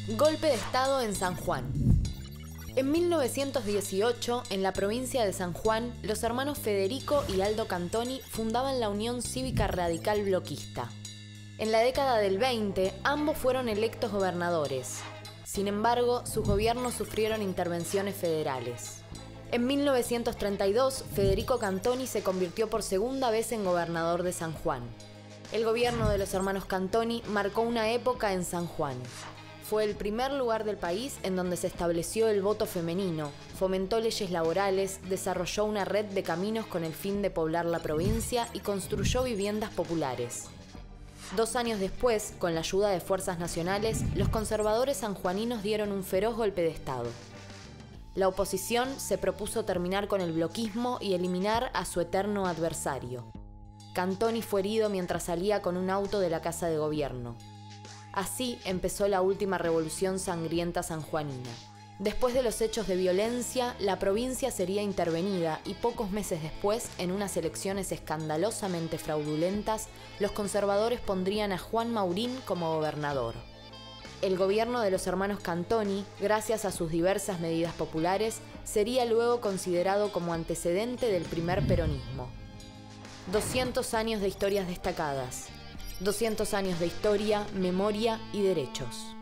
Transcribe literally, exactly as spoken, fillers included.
Golpe de Estado en San Juan. En mil novecientos dieciocho, en la provincia de San Juan, los hermanos Federico y Aldo Cantoni fundaban la Unión Cívica Radical Bloquista. En la década del veinte, ambos fueron electos gobernadores. Sin embargo, sus gobiernos sufrieron intervenciones federales. En mil novecientos treinta y dos, Federico Cantoni se convirtió por segunda vez en gobernador de San Juan. El gobierno de los hermanos Cantoni marcó una época en San Juan. Fue el primer lugar del país en donde se estableció el voto femenino, fomentó leyes laborales, desarrolló una red de caminos con el fin de poblar la provincia y construyó viviendas populares. Dos años después, con la ayuda de fuerzas nacionales, los conservadores sanjuaninos dieron un feroz golpe de Estado. La oposición se propuso terminar con el bloquismo y eliminar a su eterno adversario. Cantoni fue herido mientras salía con un auto de la Casa de Gobierno. Así empezó la última revolución sangrienta sanjuanina. Después de los hechos de violencia, la provincia sería intervenida y pocos meses después, en unas elecciones escandalosamente fraudulentas, los conservadores pondrían a Juan Maurín como gobernador. El gobierno de los hermanos Cantoni, gracias a sus diversas medidas populares, sería luego considerado como antecedente del primer peronismo. doscientos años de historias destacadas. doscientos años de historia, memoria y derechos.